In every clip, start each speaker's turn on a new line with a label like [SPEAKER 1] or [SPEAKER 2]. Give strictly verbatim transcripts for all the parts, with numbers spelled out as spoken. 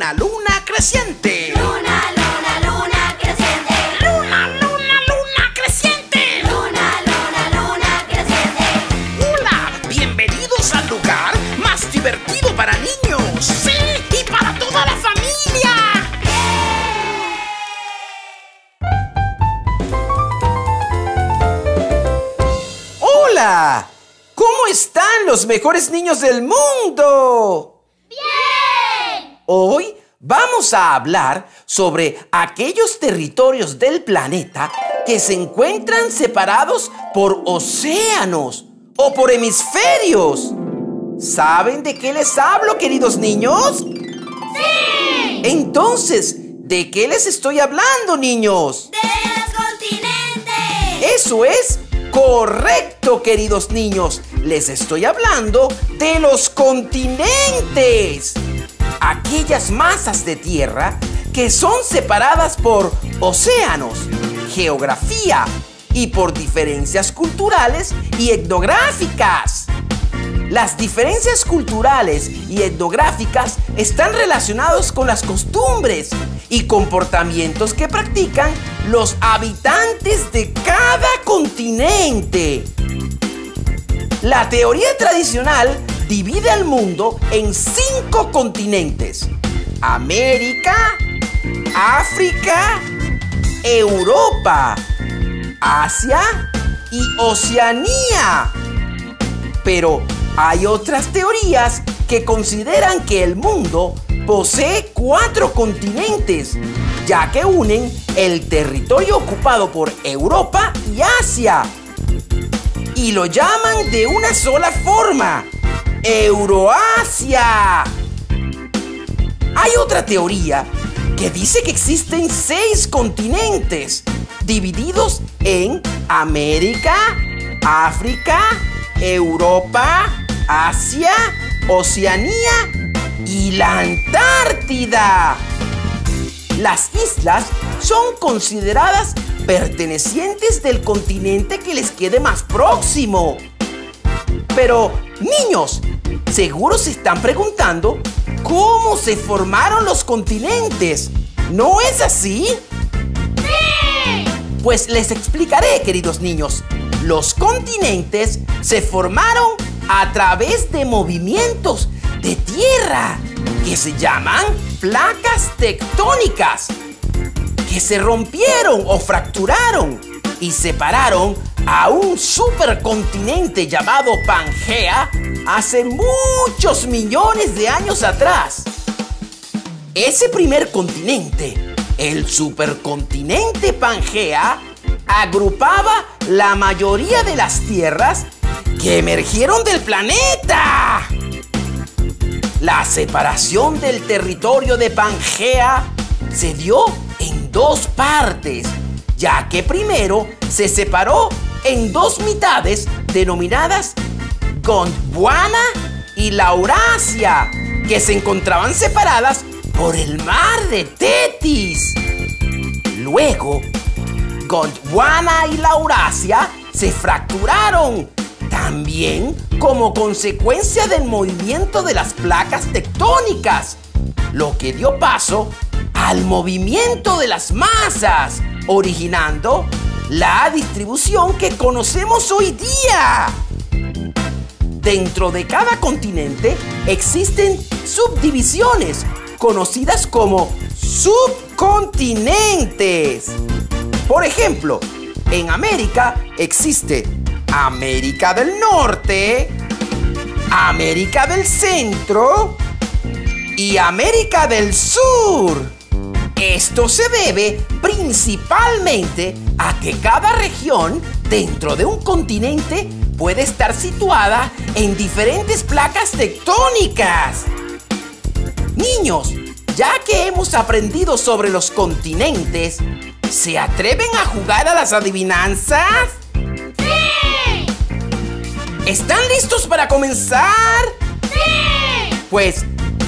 [SPEAKER 1] luna, luna creciente.
[SPEAKER 2] Luna, luna, luna creciente.
[SPEAKER 1] Luna, luna, luna creciente.
[SPEAKER 2] Luna, luna, luna creciente.
[SPEAKER 1] Hola, bienvenidos al lugar más divertido para niños. Sí, y para toda la familia. Hola, ¿cómo están los mejores niños del mundo?
[SPEAKER 2] ¡Bien!
[SPEAKER 1] Hoy vamos a hablar sobre aquellos territorios del planeta que se encuentran separados por océanos o por hemisferios. ¿Saben de qué les hablo, queridos niños?
[SPEAKER 2] ¡Sí!
[SPEAKER 1] Entonces, ¿de qué les estoy hablando, niños?
[SPEAKER 2] ¡De los continentes!
[SPEAKER 1] Eso es correcto, queridos niños. Les estoy hablando de los continentes. Aquellas masas de tierra que son separadas por océanos, geografía y por diferencias culturales y etnográficas. Las diferencias culturales y etnográficas están relacionados con las costumbres y comportamientos que practican los habitantes de cada continente. La teoría tradicional divide al mundo en cinco continentes: América, África, Europa, Asia y Oceanía. Pero hay otras teorías que consideran que el mundo posee cuatro continentes, ya que unen el territorio ocupado por Europa y Asia. Y lo llaman de una sola forma: Euroasia. Hay otra teoría que dice que existen seis continentes, divididos en América, África, Europa, Asia, Oceanía y la Antártida. Las islas son consideradas pertenecientes del continente que les quede más próximo. Pero, niños, seguro se están preguntando cómo se formaron los continentes. ¿No es así?
[SPEAKER 2] ¡Sí!
[SPEAKER 1] Pues les explicaré, queridos niños. Los continentes se formaron a través de movimientos de tierra que se llaman placas tectónicas, que se rompieron o fracturaron y separaron a un supercontinente llamado Pangea hace muchos millones de años atrás. Ese primer continente, el supercontinente Pangea, agrupaba la mayoría de las tierras que emergieron del planeta. La separación del territorio de Pangea se dio en dos partes, ya que primero se separó en dos mitades denominadas Gondwana y Laurasia, que se encontraban separadas por el mar de Tetis. Luego, Gondwana y Laurasia se fracturaron, también como consecuencia del movimiento de las placas tectónicas, lo que dio paso al movimiento de las masas, originando la distribución que conocemos hoy día. Dentro de cada continente existen subdivisiones conocidas como subcontinentes. Por ejemplo, en América existe América del Norte, América del Centro y América del Sur. Esto se debe principalmente a que cada región dentro de un continente puede estar situada en diferentes placas tectónicas. Niños, ya que hemos aprendido sobre los continentes, ¿se atreven a jugar a las adivinanzas?
[SPEAKER 2] ¡Sí!
[SPEAKER 1] ¿Están listos para comenzar?
[SPEAKER 2] ¡Sí!
[SPEAKER 1] Pues,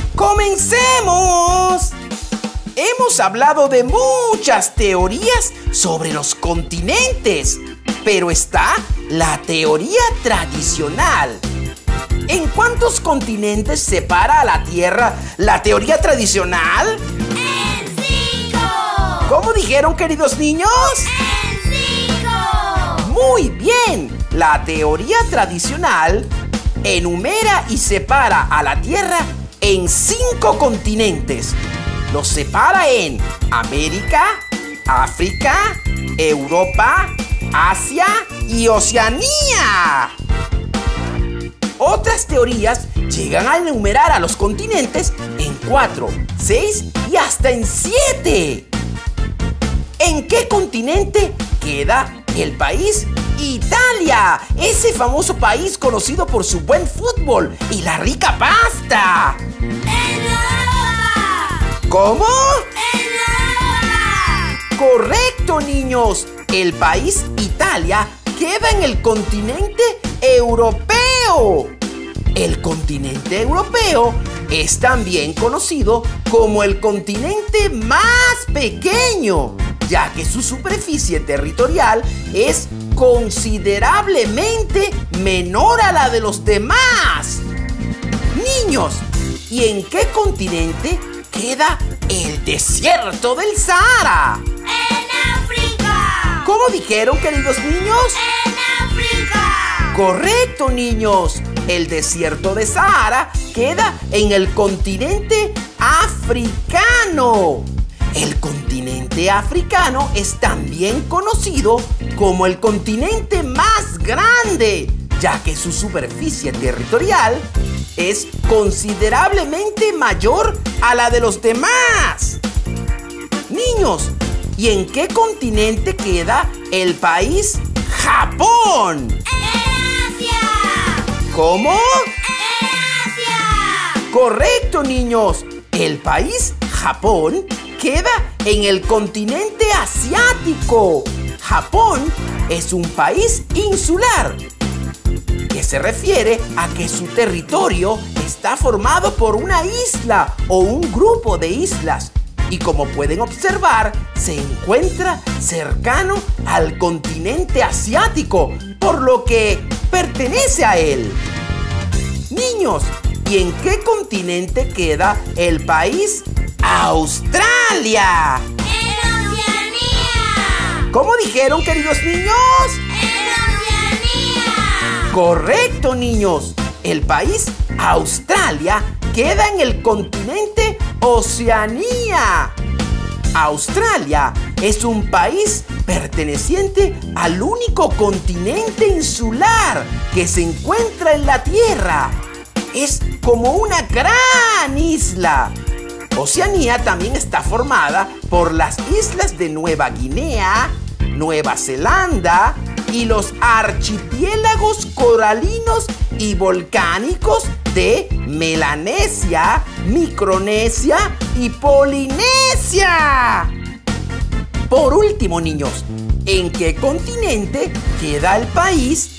[SPEAKER 1] ¡comencemos! Hemos hablado de muchas teorías sobre los continentes, pero está la teoría tradicional. ¿En cuántos continentes separa a la Tierra la teoría tradicional?
[SPEAKER 2] ¡En cinco!
[SPEAKER 1] ¿Cómo dijeron, queridos niños?
[SPEAKER 2] ¡En cinco!
[SPEAKER 1] Muy bien. La teoría tradicional enumera y separa a la Tierra en cinco continentes. Los separa en América, África, Europa, Asia y Oceanía. Otras teorías llegan a enumerar a los continentes en cuatro, seis y hasta en siete. ¿En qué continente queda el país Italia? Ese famoso país conocido por su buen fútbol y la rica pasta.
[SPEAKER 2] ¡En Europa!
[SPEAKER 1] ¿Cómo?
[SPEAKER 2] ¡En Europa!
[SPEAKER 1] Correcto, niños. El país Italia queda en el continente europeo. El continente europeo es también conocido como el continente más pequeño, ya que su superficie territorial es considerablemente menor a la de los demás. Niños, ¿y en qué continente queda el desierto del Sahara?
[SPEAKER 2] ¡En África!
[SPEAKER 1] ¿Cómo dijeron, queridos niños?
[SPEAKER 2] ¡En África!
[SPEAKER 1] Correcto, niños. El desierto de Sahara queda en el continente africano. El continente africano es también conocido como el continente más grande, ya que su superficie territorial es considerablemente mayor a la de los demás. Niños, ¿y en qué continente queda el país Japón?
[SPEAKER 2] ¡En Asia!
[SPEAKER 1] ¿Cómo?
[SPEAKER 2] ¡En Asia!
[SPEAKER 1] Correcto, niños. El país Japón queda en el continente asiático. Japón es un país insular, que se refiere a que su territorio está formado por una isla o un grupo de islas. Y como pueden observar, se encuentra cercano al continente asiático, por lo que pertenece a él. Niños, ¿y en qué continente queda el país Australia?
[SPEAKER 2] ¡En Oceanía!
[SPEAKER 1] ¿Cómo dijeron, queridos niños?
[SPEAKER 2] ¡En Oceanía!
[SPEAKER 1] Correcto, niños. El país Australia queda en el continente Oceanía. Australia es un país perteneciente al único continente insular que se encuentra en la Tierra. Es como una gran isla. Oceanía también está formada por las islas de Nueva Guinea, Nueva Zelanda y los archipiélagos coralinos y volcánicos de Melanesia, Micronesia y Polinesia. Por último, niños, ¿en qué continente queda el país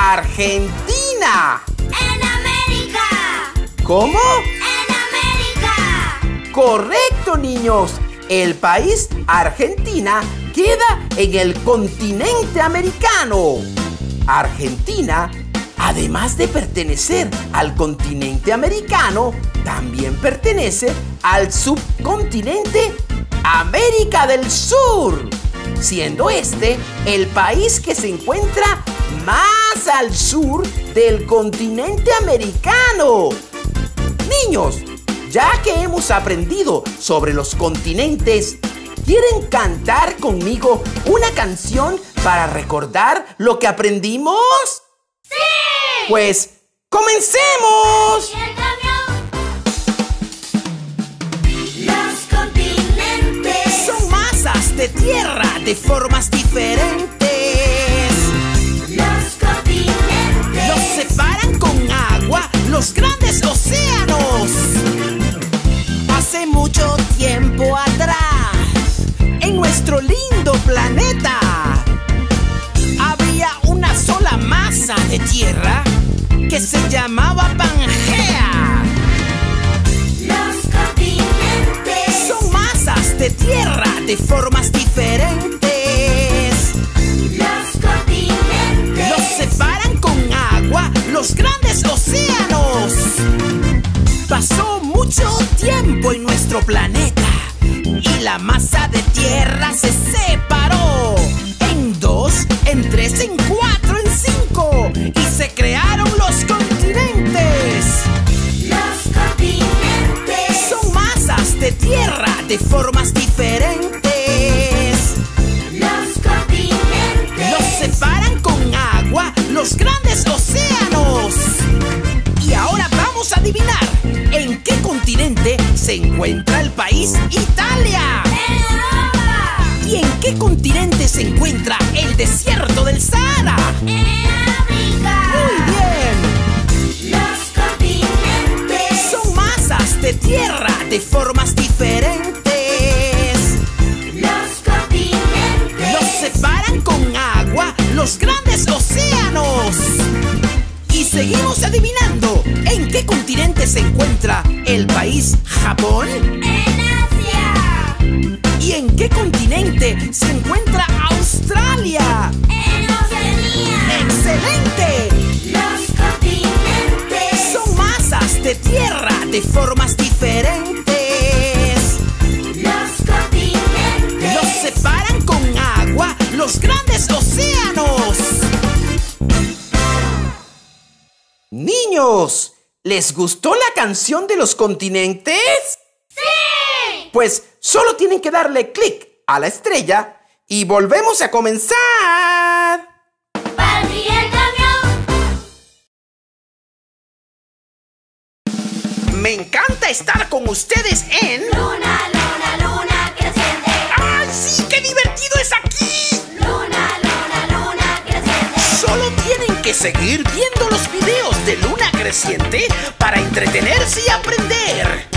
[SPEAKER 1] Argentina?
[SPEAKER 2] ¡En América!
[SPEAKER 1] ¿Cómo?
[SPEAKER 2] ¡En América!
[SPEAKER 1] Correcto, niños. El país Argentina queda en el continente americano. Argentina, además de pertenecer al continente americano, también pertenece al subcontinente América del Sur, siendo este el país que se encuentra más al sur del continente americano. Niños, ya que hemos aprendido sobre los continentes, ¿quieren cantar conmigo una canción para recordar lo que aprendimos?
[SPEAKER 2] ¡Sí!
[SPEAKER 1] Pues, ¡comencemos!
[SPEAKER 2] ¿Y el camión? Los continentes
[SPEAKER 1] Son masas de tierra de formas diferentes.
[SPEAKER 2] Los continentes
[SPEAKER 1] Los separan con agua los grandes océanos. Hace mucho tiempo atrás, en nuestro lindo planeta, había una sola masa de tierra que se llamaba Pangea.
[SPEAKER 2] Los continentes
[SPEAKER 1] Son masas de tierra de formas diferentes.
[SPEAKER 2] Los continentes
[SPEAKER 1] Los separan con agua los grandes océanos. nuestro planeta y la masa de tierra se separó en dos, en tres, en cuatro, en cinco y se crearon los continentes.
[SPEAKER 2] Los continentes
[SPEAKER 1] Son masas de tierra de formas diferentes.
[SPEAKER 2] Los continentes
[SPEAKER 1] Los separan con agua los grandes océanos. Y ahora vamos a adivinar en qué continente se encuentra el país Italia.
[SPEAKER 2] Europa,
[SPEAKER 1] ¿Y en qué continente se encuentra el desierto del Sahara?
[SPEAKER 2] en África.
[SPEAKER 1] Muy bien.
[SPEAKER 2] Los continentes
[SPEAKER 1] Son masas de tierra de formas diferentes.
[SPEAKER 2] Los continentes
[SPEAKER 1] Los separan con agua los grandes océanos. Y seguimos adivinando en qué continente se encuentra el país Japón.
[SPEAKER 2] en Asia,
[SPEAKER 1] ¿Y en qué continente se encuentra Australia?
[SPEAKER 2] en Oceanía.
[SPEAKER 1] ¡Excelente!
[SPEAKER 2] Los continentes
[SPEAKER 1] Son masas de tierra de formas diferentes.
[SPEAKER 2] Los continentes
[SPEAKER 1] Los separan con agua los grandes océanos. Niños, ¿les gustó la canción de los continentes?
[SPEAKER 2] ¡Sí!
[SPEAKER 1] Pues solo tienen que darle clic a la estrella y volvemos a comenzar.
[SPEAKER 2] ¡Papi el camión!
[SPEAKER 1] Me encanta estar con ustedes en...
[SPEAKER 2] Luna, luna, luna creciente.
[SPEAKER 1] ¡Ay, sí! ¡Qué divertido es aquí!
[SPEAKER 2] Luna, luna, luna creciente.
[SPEAKER 1] Solo tienen que seguir viendo los videos de Luna Creciente para entretenerse y aprender.